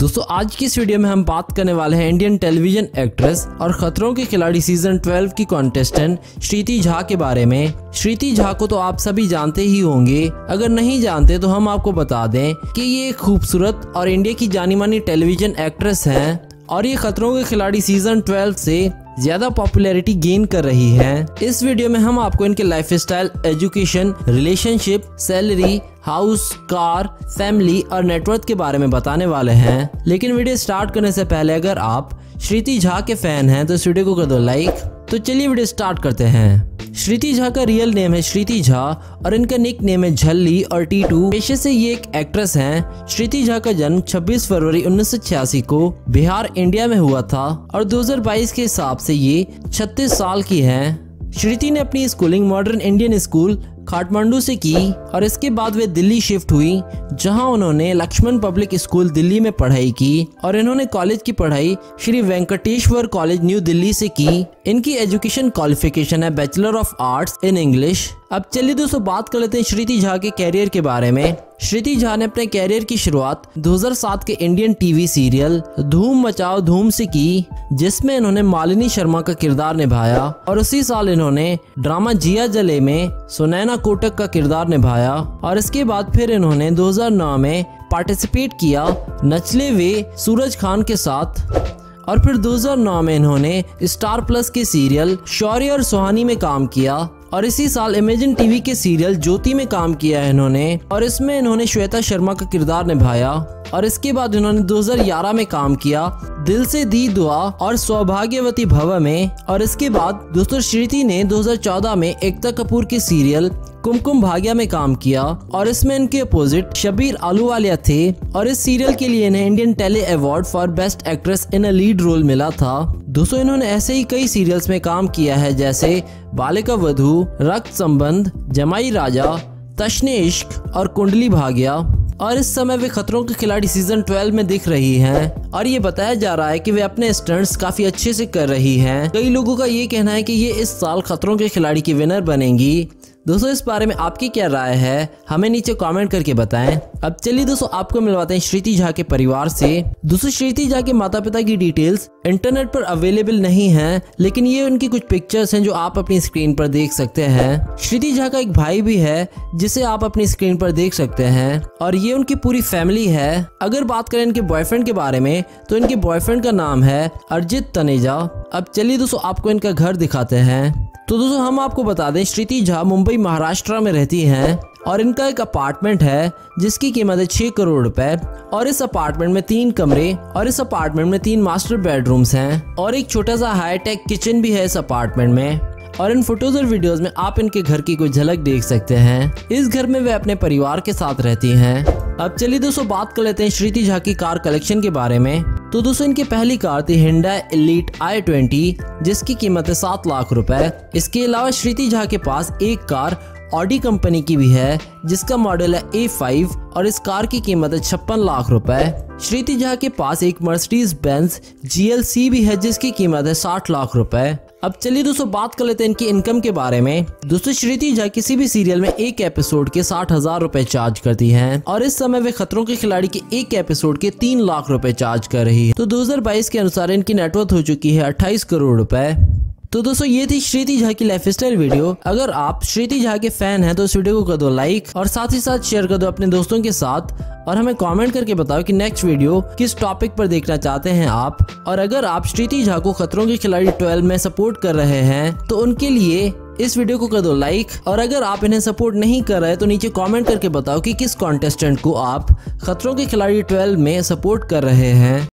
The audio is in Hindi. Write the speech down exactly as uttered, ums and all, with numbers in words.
दोस्तों आज की इस वीडियो में हम बात करने वाले हैं इंडियन टेलीविजन एक्ट्रेस और खतरों के खिलाड़ी सीजन ट्वेल्व की कॉन्टेस्टेंट श्रीति झा के बारे में। श्रीति झा को तो आप सभी जानते ही होंगे, अगर नहीं जानते तो हम आपको बता दें कि ये एक खूबसूरत और इंडिया की जानी मानी टेलीविजन एक्ट्रेस हैं और ये खतरों के खिलाड़ी सीजन ट्वेल्व से ज्यादा पॉपुलैरिटी गेन कर रही है। इस वीडियो में हम आपको इनके lifestyle, education, relationship, salary, house, car, family और नेटवर्थ के बारे में बताने वाले हैं। लेकिन वीडियो स्टार्ट करने से पहले अगर आप श्रीति झा के फैन हैं तो इस वीडियो को कर दो लाइक। तो चलिए वीडियो स्टार्ट करते हैं। श्रीति झा का रियल नेम है श्रीति झा और इनका निक नेम है झल्ली और टीटू। पेशे से ये एक एक्ट्रेस हैं। श्रीति झा का जन्म छब्बीस फरवरी उन्नीस सौ छियासी को बिहार, इंडिया में हुआ था और दो हज़ार बाईस के हिसाब से ये छत्तीस साल की हैं। श्रीति ने अपनी schooling modern Indian school Kathmandu से की और इसके बाद वे दिल्ली शिफ्ट हुई, जहां उन्होंने लक्ष्मण पब्लिक स्कूल दिल्ली में पढ़ाई की और इन्होंने कॉलेज की पढ़ाई श्री वेंकटेश्वर कॉलेज न्यू दिल्ली से की। इनकी एजुकेशन क्वालिफिकेशन है bachelor of arts in English. अब चलिए दोस्तों बात कर लेते हैं श्रीति झा के कैरियर के बारे में। श्रीति झा ने अपने कैरियर की शुरुआत दो हज़ार सात के इंडियन टीवी सीरियल धूम मचाओ धूम से की, जिसमें इन्होंने मालिनी शर्मा का किरदार निभाया और उसी साल इन्होंने ड्रामा जिया जले में सुनैना कोटक का किरदार निभाया और इसके बाद फिर इन्होंने दो हज़ार नौ में पार्टिसिपेट किया नचले वे सूरज खान के साथ और फिर दो हज़ार नौ में इन्होंने स्टार प्लस के सीरियल शौर्य और सुहानी में काम किया और इसी साल इमेजिन टीवी के सीरियल ज्योति में काम किया है इन्होंने और इसमें इन्होंने श्वेता शर्मा का किरदार निभाया और इसके बाद इन्होंने दो हज़ार ग्यारह में काम किया दिल से दी दुआ और सौभाग्यवती भव में और इसके बाद दोस्तों श्रीति ने दो हज़ार चौदह में एकता कपूर के सीरियल कुमकुम भाग्य में काम किया और इसमें इनके अपोजिट शबीर आलूवालिया थे और इस सीरियल के लिए इन्हें Indian Telly award for best actress in a lead role मिला था। दोस्तों इन्होंने ऐसे ही कई सीरियल्स में काम किया है जैसे बालिका वधू, रक्त संबंध, जमाई राजा, तश्ने इश्क और कुंडली भाग्य और इस समय वे खतरों के खिलाड़ी सीजन ट्वेल्व में दिख रही हैं और ये बताया जा रहा है कि वे अपने स्टंट्स काफी अच्छे से कर रही हैं। कई लोगों का ये कहना है कि ये इस साल खतरों के खिलाड़ी की विनर बनेंगी। दोस्तों इस बारे में आपकी क्या राय है, हमें नीचे कमेंट करके बताएं। अब चलिए दोस्तों आपको मिलवाते हैं श्रीति झा के परिवार से। दोस्तों श्रीति झा के माता पिता की डिटेल्स इंटरनेट पर अवेलेबल नहीं हैं, लेकिन ये उनकी कुछ पिक्चर्स हैं जो आप अपनी स्क्रीन पर देख सकते हैं। श्रीति झा का एक भाई भी है जिसे आप अपनी स्क्रीन पर देख सकते हैं और ये उनकी पूरी फैमिली है। अगर बात करें इनके बॉयफ्रेंड के बारे में तो इनके बॉयफ्रेंड का नाम है अर्जित तनेजा। अब चलिए दोस्तों आपको इनका घर दिखाते हैं। तो दोस्तों हम आपको बता दें श्रीति झा मुंबई महाराष्ट्र में रहती हैं और इनका एक अपार्टमेंट है जिसकी कीमत है छह करोड़ रुपए और इस अपार्टमेंट में तीन कमरे और इस अपार्टमेंट में तीन मास्टर बेडरूम्स हैं और एक छोटा सा हाईटेक किचन भी है इस अपार्टमेंट में और इन फोटोज और वीडियोस में आप इनके घर की कोई झलक देख सकते हैं। इस घर में वे अपने परिवार के साथ रहती हैं। अब चलिए दोस्तों बात कर लेते हैं श्रीति झा की कार कलेक्शन के बारे में। तो दोस्तों इनकी पहली कार थी हिंडा एलीट आई ट्वेंटी जिसकी कीमत है सात लाख रुपए। इसके अलावा श्रीति झा के पास एक कार ऑडी कंपनी की भी है जिसका मॉडल है ए फाइव और इस कार की कीमत है छप्पन लाख रुपए। श्रीति झा के पास एक Mercedes Benz G L C भी है जिसकी कीमत है साठ लाख रुपए। अब चलिए दोस्तों बात कर लेते हैं इनकी इनकम के बारे में। दोस्तों श्रीति झा किसी भी सीरियल में एक एपिसोड के साठ हजार रुपए चार्ज करती हैं और इस समय वे खतरों के खिलाड़ी के एक एपिसोड के तीन लाख रुपए चार्ज कर रही है। तो दो हज़ार बाईस के अनुसार इनकी नेटवर्थ हो चुकी है अट्ठाईस करोड़ रुपए। तो दोस्तों ये थी श्रीति झा की लाइफस्टाइल वीडियो। अगर आप श्रीति झा के फैन हैं तो इस वीडियो को कर दो लाइक और साथ ही साथ शेयर कर दो अपने दोस्तों के साथ और हमें कमेंट करके बताओ कि नेक्स्ट वीडियो किस टॉपिक पर देखना चाहते हैं आप। और अगर आप श्रीति झा को खतरों के खिलाड़ी ट्वेल्व में सपोर्ट कर रहे हैं तो उनके लिए इस वीडियो को कर दो लाइक और अगर आप इन्हें सपोर्ट नहीं कर रहे तो नीचे कमेंट करके बताओ कि किस कॉन्टेस्टेंट को आप खतरों के खिलाड़ी ट्वेल्व में सपोर्ट कर रहे हैं।